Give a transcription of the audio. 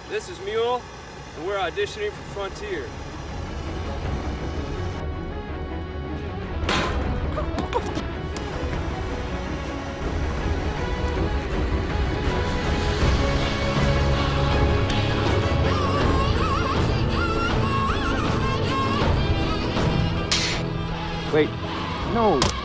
This is Mule, and we're auditioning for Frontier. Wait, no.